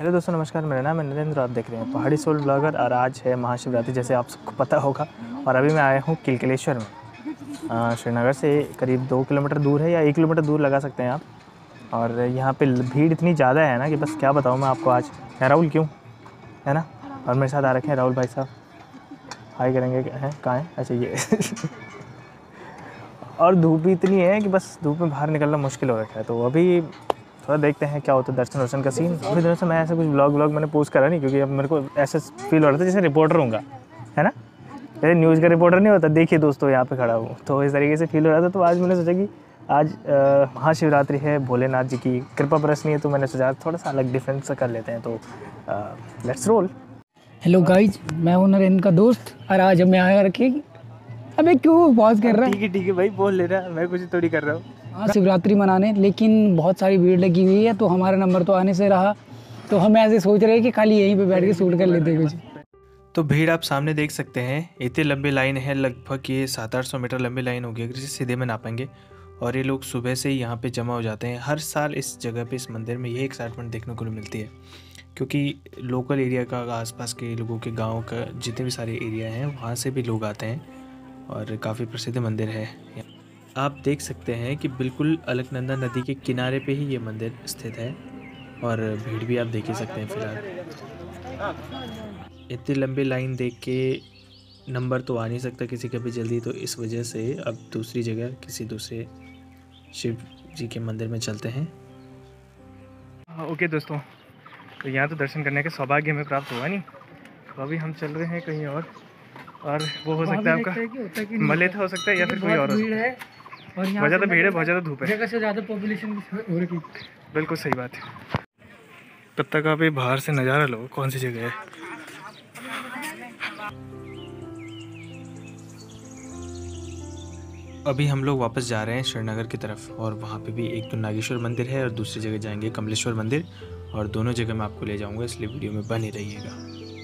Hello दोस्तों, नमस्कार। मेरा नाम है नरेंद्र। आप देख रहे हैं पहाड़ी सोल ब्लॉगर। और आज है महाशिवरात्रि, जैसे आप सबको पता होगा। और अभी मैं आया हूँ किलकलेश्वर में। श्रीनगर से करीब 2 किलोमीटर दूर है, या 1 किलोमीटर दूर लगा सकते हैं आप। और यहाँ पे भीड़ इतनी ज़्यादा है ना कि बस क्या बताऊँ मैं आपको। आज है राहुल, क्यों है ना। और मेरे साथ आ रखे हैं राहुल भाई साहब। हाई करेंगे, हैं कहाँ हैं? अच्छा ये और धूप भी इतनी है कि बस धूप में बाहर निकलना मुश्किल हो रखा है। तो अभी थोड़ा देखते हैं क्या होता है दर्शन वर्शन का सीन। काफ़ी दिनों से मैं ऐसा कुछ व्लॉग मैंने पोस्ट करा नहीं, क्योंकि अब मेरे को ऐसा फील हो रहा था जैसे रिपोर्टर हूँगा, है ना। जैसे न्यूज़ का रिपोर्टर नहीं होता, देखिए दोस्तों यहाँ पे खड़ा हूँ, तो इस तरीके से फील हो रहा था। तो आज मैंने सोचा कि आज महाशिवरात्रि है, भोलेनाथ जी की कृपा बरसनी है, तो मैंने सोचा थोड़ा सा अलग डिफरेंस कर लेते हैं। तो लेट्स रोल। हेलो गाइज, मैं हूं नरेंद्र का दोस्त। और आज मैं आया रखे। अबे क्यों पॉज कर रहा है? ठीक है भाई, बोल ले रहा, मैं कुछ थोड़ी कर रहा हूँ। हाँ, शिवरात्रि मनाने, लेकिन बहुत सारी भीड़ लगी हुई है, तो हमारा नंबर तो आने से रहा। तो हम ऐसे सोच रहे हैं कि खाली यहीं पे बैठ के शूट कर लेते कुछ। तो भीड़ आप सामने देख सकते हैं, इतनी लंबी लाइन है, लगभग ये 700-800 मीटर लंबी लाइन होगी अगर इसे सीधे में नापेंगे। और ये लोग सुबह से ही यहाँ पे जमा हो जाते हैं। हर साल इस जगह पे, इस मंदिर में ये एक्साइटमेंट देखने को मिलती है, क्योंकि लोकल एरिया का, आसपास के लोगों के, गांव का जितने भी सारे एरिया हैं वहाँ से भी लोग आते हैं। और काफ़ी प्रसिद्ध मंदिर है। आप देख सकते हैं कि बिल्कुल अलकनंदा नदी के किनारे पे ही ये मंदिर स्थित है। और भीड़ भी आप देख ही सकते हैं। फिलहाल इतनी लंबी लाइन देख के नंबर तो आ नहीं सकता किसी का भी जल्दी, तो इस वजह से अब दूसरी जगह किसी दूसरे शिव जी के मंदिर में चलते हैं। ओके दोस्तों, तो यहाँ तो दर्शन करने का सौभाग्य हमें प्राप्त हुआ नहीं, तो अभी हम चल रहे हैं कहीं और वो हो सकता है आपका मलेथा हो सकता है, या फिर कोई और हो सकता है। और बहुत ज़्यादा भीड़ है, बहुत ज़्यादा धूप है, जगह से ज़्यादा पॉपुलेशन हो रही। बिल्कुल सही बात है। तब तक आप ये बाहर से नज़ारा लो, कौन सी जगह है। अभी हम लोग वापस जा रहे हैं श्रीनगर की तरफ, और वहाँ पे भी एक तो नागेश्वर मंदिर है और दूसरी जगह जाएंगे कमलेश्वर मंदिर। और दोनों जगह मैं आपको ले जाऊँगा, इसलिए वीडियो में बने रहिएगा।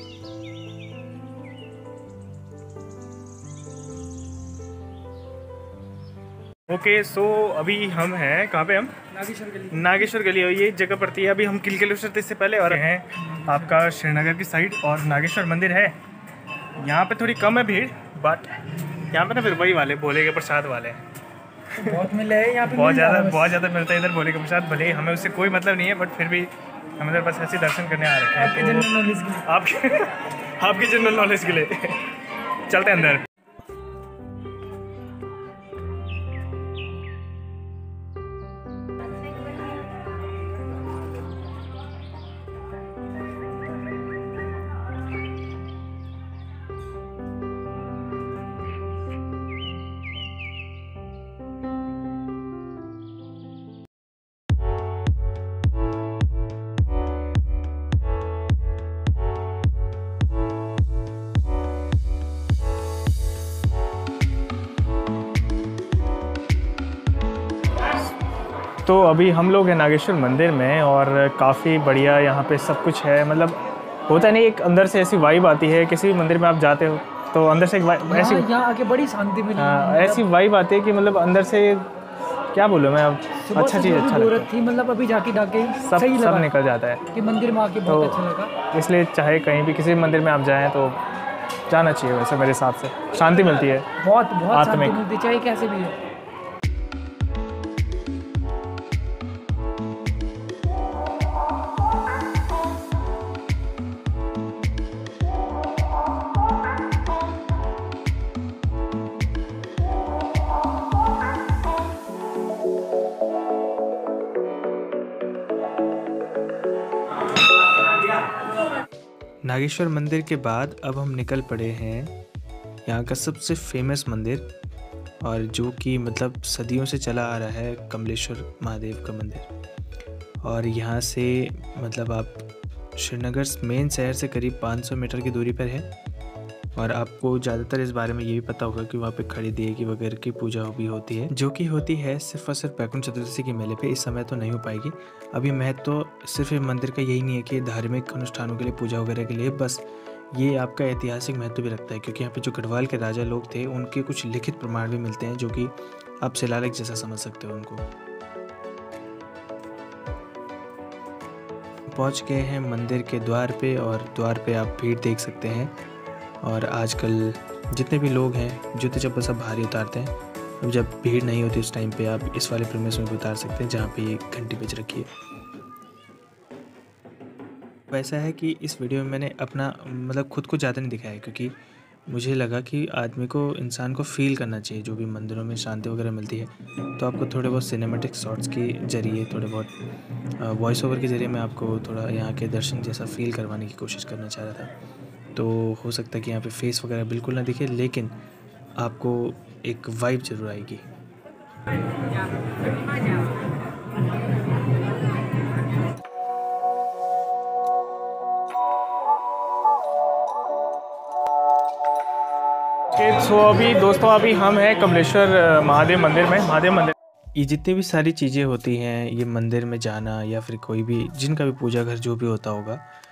ओके, सो अभी हम हैं कहाँ पे? हम नागेश्वर गली। और ये जगह पड़ती है, अभी हम किलकलेश्वर इससे पहले और हैं आपका श्रीनगर की साइड। और नागेश्वर मंदिर है यहाँ पे, थोड़ी कम है भीड़, बट यहाँ पे ना फिर वही वाले भोले के प्रसाद वाले तो बहुत मिले हैं यहाँ पे, बहुत ज़्यादा मिलता है इधर भोले का प्रसाद। भले ही हमें उससे कोई मतलब नहीं है, बट फिर भी हम इधर बस ऐसे दर्शन करने आ रखे हैं। आपके जनरल नॉलेज के लिए, आपके जनरल नॉलेज के लिए चलते हैं अंदर। तो अभी हम लोग हैं नागेश्वर मंदिर में, और काफ़ी बढ़िया यहाँ पे सब कुछ है। मतलब होता नहीं, एक अंदर से ऐसी वाइब आती है। किसी भी मंदिर में आप जाते हो तो अंदर से एक ऐसी, यहाँ आके बड़ी शांति मिली। ऐसी वाइब आती है कि मतलब अंदर से क्या बोलूँ मैं, अब अच्छा चीज़, अच्छा लगता है। थी मतलब अभी जाके सब निकल जाता है कि मंदिर में आके बहुत अच्छा लगा। इसलिए चाहे कहीं भी किसी भी मंदिर में आप जाएँ तो जाना चाहिए। वैसे मेरे हिसाब से शांति मिलती है, बहुत शांति मिलती है, चाहे कैसे भी है। नागेश्वर मंदिर के बाद अब हम निकल पड़े हैं यहाँ का सबसे फेमस मंदिर, और जो कि मतलब सदियों से चला आ रहा है, कमलेश्वर महादेव का मंदिर। और यहाँ से मतलब आप श्रीनगर मेन शहर से करीब 500 मीटर की दूरी पर है। और आपको ज़्यादातर इस बारे में ये भी पता होगा कि वहाँ पे खड़ी देगी वगैरह की पूजा भी होती है, जो कि होती है सिर्फ और सिर्फ वैकुंठ चतुर्दशी के मेले पे। इस समय तो नहीं हो पाएगी। अभी महत्व तो सिर्फ मंदिर का यही नहीं है कि धार्मिक अनुष्ठानों के लिए, पूजा वगैरह के लिए, बस ये आपका ऐतिहासिक महत्व भी रखता है, क्योंकि यहाँ पे जो गढ़वाल के राजा लोग थे उनके कुछ लिखित प्रमाण भी मिलते हैं, जो कि आप शिलालेख जैसा समझ सकते हो उनको। पहुंच गए हैं मंदिर के द्वार पे, और द्वार पे आप भीड़ देख सकते हैं। और आजकल जितने भी लोग हैं जूते चप्पल सब बाहर ही उतारते हैं। अब जब भीड़ नहीं होती उस टाइम पे आप इस वाले प्रीमियस में भी उतार सकते हैं जहाँ पे ये घंटी बज रखी है। वैसा है कि इस वीडियो में मैंने अपना मतलब खुद को ज़्यादा नहीं दिखाया, क्योंकि मुझे लगा कि आदमी को, इंसान को फ़ील करना चाहिए जो भी मंदिरों में शांति वगैरह मिलती है। तो आपको थोड़े बहुत सिनेमैटिक शॉट्स के ज़रिए, थोड़े बहुत वॉइस ओवर के ज़रिए मैं आपको थोड़ा यहाँ के दर्शन जैसा फ़ील करवाने की कोशिश करना चाह रहा था। तो हो सकता है कि यहाँ पे फेस वगैरह बिल्कुल ना दिखे, लेकिन आपको एक वाइब ज़रूर आएगी। सो अभी दोस्तों अभी हम हैं कमलेश्वर महादेव मंदिर में। महादेव मंदिर ये जितनी भी सारी चीज़ें होती हैं, ये मंदिर में जाना या फिर कोई भी जिनका भी पूजा घर जो भी होता होगा,